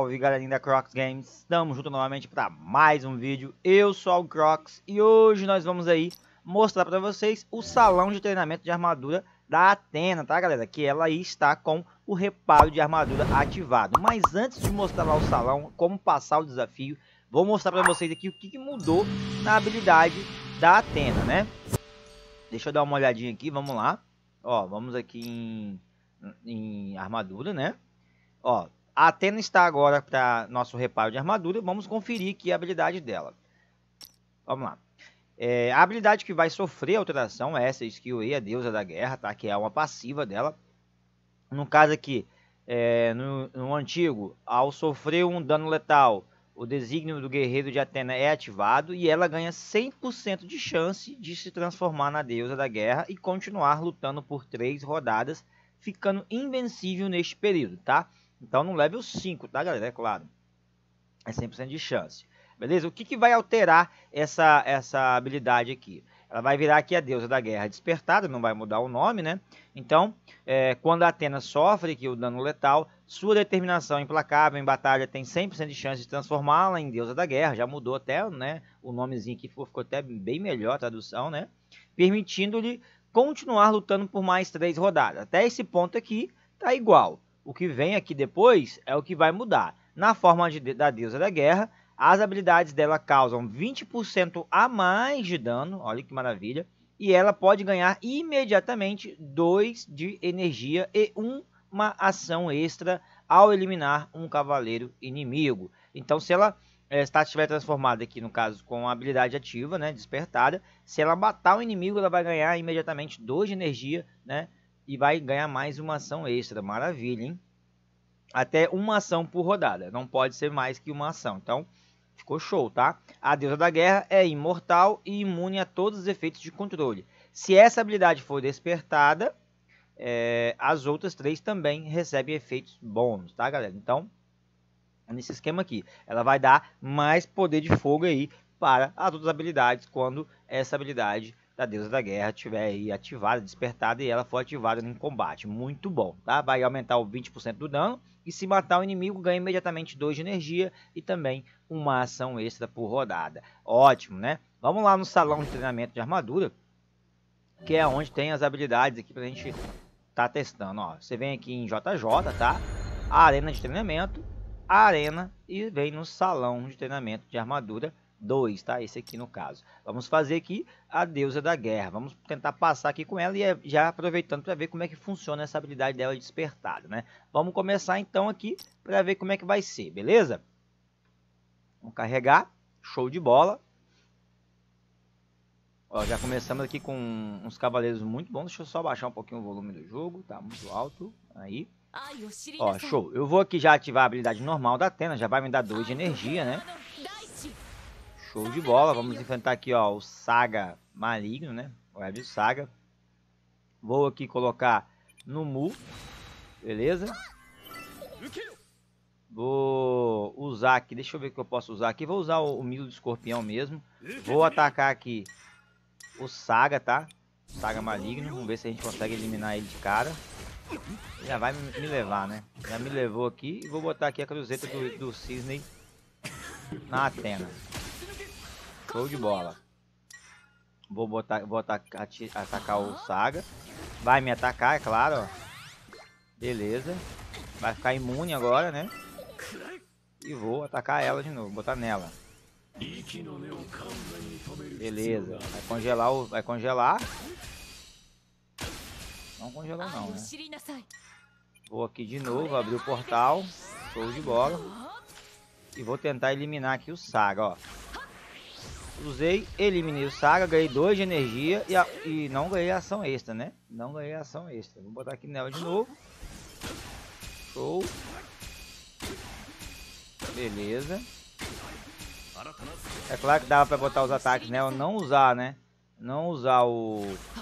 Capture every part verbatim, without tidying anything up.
salve galerinha da Crocs Games, estamos juntos novamente para mais um vídeo. Eu sou o Crocs e hoje nós vamos aí mostrar para vocês o salão de treinamento de armadura da Athena, tá galera? Que ela aí está com o reparo de armadura ativado. Mas antes de mostrar lá o salão, como passar o desafio, vou mostrar para vocês aqui o que, que mudou na habilidade da Athena, né? Deixa eu dar uma olhadinha aqui, vamos lá. Ó, vamos aqui em, em armadura, né? Ó, a Athena está agora para nosso reparo de armadura. Vamos conferir aqui a habilidade dela. Vamos lá. É, a habilidade que vai sofrer alteração é essa skill aí, a deusa da guerra, tá? Que é uma passiva dela. No caso aqui, é, no, no antigo, ao sofrer um dano letal, o desígnio do guerreiro de Athena é ativado e ela ganha cem por cento de chance de se transformar na deusa da guerra e continuar lutando por três rodadas, ficando invencível neste período, tá? Então no level cinco, tá galera? É claro. É cem por cento de chance. Beleza? O que, que vai alterar essa, essa habilidade aqui? Ela vai virar aqui a deusa da guerra despertada, não vai mudar o nome, né? Então, é, quando a Athena sofre aqui o dano letal, sua determinação implacável em batalha tem cem por cento de chance de transformá-la em deusa da guerra. Já mudou até, né? O nomezinho aqui ficou, ficou até bem melhor a tradução, né? Permitindo-lhe continuar lutando por mais três rodadas. Até esse ponto aqui tá igual. O que vem aqui depois é o que vai mudar. Na forma de, da deusa da guerra, as habilidades dela causam vinte por cento a mais de dano. Olha que maravilha. E ela pode ganhar imediatamente dois de energia e uma ação extra ao eliminar um cavaleiro inimigo. Então, se ela é, está estiver transformada aqui, no caso, com a habilidade ativa, né, despertada, se ela matar o inimigo, ela vai ganhar imediatamente dois de energia, né? E vai ganhar mais uma ação extra. Maravilha, hein? Até uma ação por rodada. Não pode ser mais que uma ação. Então, ficou show, tá? A deusa da guerra é imortal e imune a todos os efeitos de controle. Se essa habilidade for despertada, é, as outras três também recebem efeitos bônus, tá, galera? Então, nesse esquema aqui, ela vai dar mais poder de fogo aí para as outras habilidades quando essa habilidade da deusa da guerra estiver aí ativada, despertada e ela for ativada em combate. Muito bom, tá? Vai aumentar o vinte por cento do dano e se matar o inimigo ganha imediatamente dois de energia e também uma ação extra por rodada. Ótimo, né? Vamos lá no salão de treinamento de armadura, que é onde tem as habilidades aqui pra gente tá testando, ó. Você vem aqui em J J, tá? A arena de treinamento, a arena e vem no salão de treinamento de armadura dois, tá? Esse aqui no caso. Vamos fazer aqui a deusa da guerra. Vamos tentar passar aqui com ela e já aproveitando para ver como é que funciona essa habilidade dela despertada, né? Vamos começar então aqui para ver como é que vai ser, beleza? Vamos carregar. Show de bola. Ó, já começamos aqui com uns cavaleiros muito bons. Deixa eu só baixar um pouquinho o volume do jogo. Tá muito alto. Aí. Ó, show. Eu vou aqui já ativar a habilidade normal da Athena. Já vai me dar dois de energia, né? Show de bola, vamos enfrentar aqui, ó, o Saga Maligno, né? O Web Saga. Vou aqui colocar no Mu, beleza? Vou usar aqui, deixa eu ver o que eu posso usar aqui. Vou usar o, o Milo do Escorpião mesmo. Vou atacar aqui o Saga, tá? Saga Maligno, vamos ver se a gente consegue eliminar ele de cara. Já vai me levar, né? Já me levou aqui e vou botar aqui a cruzeta do, do Cisne na Athena. Show de bola. Vou botar, vou atacar, atacar o Saga. Vai me atacar, é claro, ó. Beleza. Vai ficar imune agora, né? E vou atacar ela de novo, botar nela. Beleza. Vai congelar o, vai congelar. Não congelou não, né? Vou aqui de novo, abrir o portal. Show de bola. E vou tentar eliminar aqui o Saga, ó. Usei, eliminei o Saga, ganhei dois de energia e, a, e não ganhei ação extra, né? Não ganhei ação extra. Vou botar aqui nela de novo. Show. Beleza. É claro que dava pra botar os ataques nela, não usar, né? Não usar o...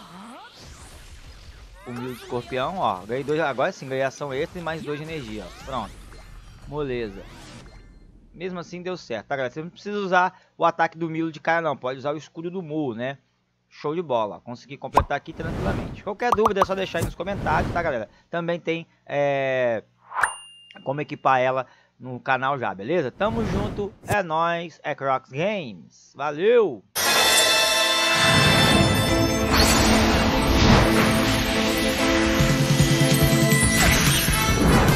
O Mil de Escorpião, ó. Ganhei dois, agora sim, ganhei ação extra e mais dois de energia, ó. Pronto. Moleza. Mesmo assim deu certo, tá galera? Você não precisa usar o ataque do Milo de cara não, pode usar o escudo do Mu, né? Show de bola, consegui completar aqui tranquilamente. Qualquer dúvida é só deixar aí nos comentários, tá galera? Também tem é, como equipar ela no canal já, beleza? Tamo junto, é nóis, é Crocs Games. Valeu!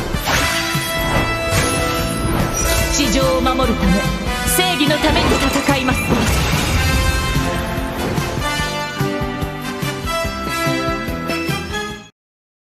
地上を守るため、正義のために戦う。